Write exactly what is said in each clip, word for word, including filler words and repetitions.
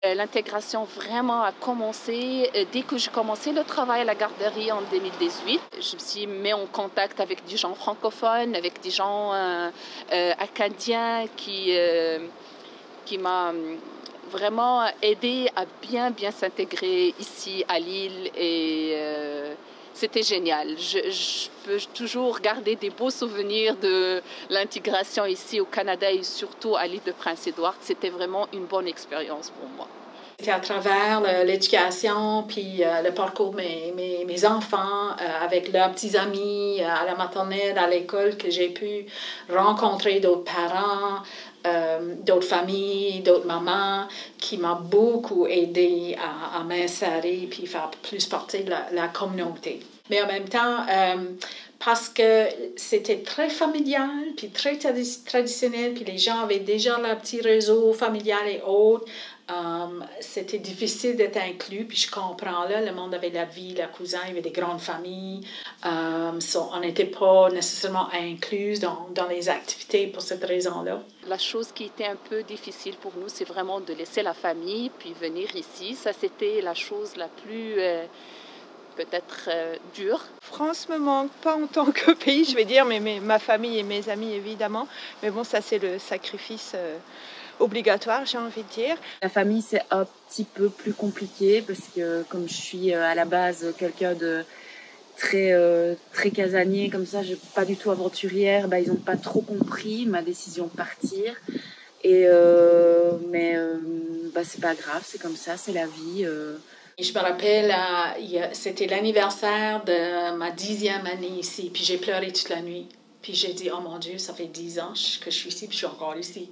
L'intégration vraiment a commencé dès que j'ai commencé le travail à la garderie en deux mille dix-huit. Je me suis mis en contact avec des gens francophones, avec des gens euh, euh, acadiens qui, euh, qui m'ont vraiment aidé à bien, bien s'intégrer ici à Lille et euh, c'était génial. Je, je peux toujours garder des beaux souvenirs de l'intégration ici au Canada et surtout à l'île de Prince-Édouard. C'était vraiment une bonne expérience pour moi. C'est à travers l'éducation puis euh, le parcours de mes, mes, mes enfants, euh, avec leurs petits amis, euh, à la maternelle, à l'école, que j'ai pu rencontrer d'autres parents, euh, d'autres familles, d'autres mamans, qui m'ont beaucoup aidé à, à m'insérer puis faire plus partie de la, la communauté. Mais en même temps, euh, parce que c'était très familial, puis très traditionnel, puis les gens avaient déjà leur petit réseau familial et autres, Um, c'était difficile d'être inclus, puis je comprends là, le monde avait la vie, la cousin, il y avait des grandes familles, um, so on n'était pas nécessairement inclus dans, dans les activités pour cette raison-là. La chose qui était un peu difficile pour nous, c'est vraiment de laisser la famille puis venir ici. Ça, c'était la chose la plus euh, peut-être euh, dure. France me manque pas en tant que pays, je vais dire, mais, mais ma famille et mes amis évidemment. Mais bon, ça c'est le sacrifice euh, obligatoire, j'ai envie de dire. La famille, c'est un petit peu plus compliqué parce que comme je suis à la base quelqu'un de très euh, très casanier comme ça, j'ai pas du tout aventurière, bah, ils n'ont pas trop compris ma décision de partir. Et euh, mais euh, bah, c'est pas grave, c'est comme ça, c'est la vie. Euh. Je me rappelle, euh, c'était l'anniversaire de ma dixième année ici, puis j'ai pleuré toute la nuit. Puis j'ai dit, oh mon Dieu, ça fait dix ans que je suis ici, puis je suis encore ici.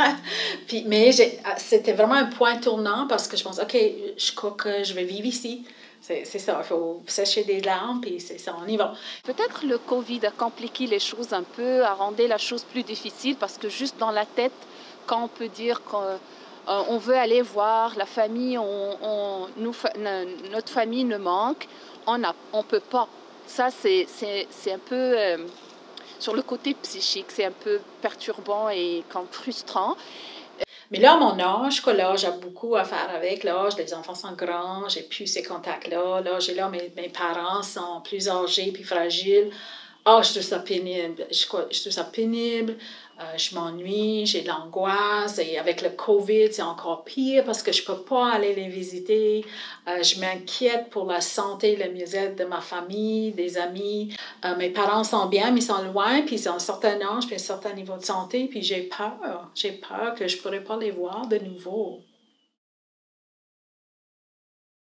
puis, mais c'était vraiment un point tournant parce que je pense, OK, je crois que je vais vivre ici. C'est ça, il faut sécher des larmes, puis c'est ça, on y va. Peut-être le COVID a compliqué les choses un peu, a rendu la chose plus difficile parce que juste dans la tête, quand on peut dire qu'on veut aller voir la famille, on, on, nous, notre famille ne manque, on ne on peut pas. Ça, c'est un peu... Euh, sur le côté psychique, c'est un peu perturbant et comme frustrant. Mais là, à mon âge, l'âge a beaucoup à faire avec. L'âge, les enfants sont grands, j'ai plus ces contacts-là. L'âge est là, mes, mes parents sont plus âgés puis fragiles. Ah, je trouve ça pénible. Je, je trouve ça pénible. Euh, je m'ennuie, j'ai de l'angoisse. Et avec le COVID, c'est encore pire parce que je ne peux pas aller les visiter. Euh, je m'inquiète pour la santé, le mieux-être de ma famille, des amis. Euh, mes parents sont bien, mais ils sont loin, puis ils ont un certain âge, puis un certain niveau de santé. Puis j'ai peur. J'ai peur que je ne pourrai pas les voir de nouveau.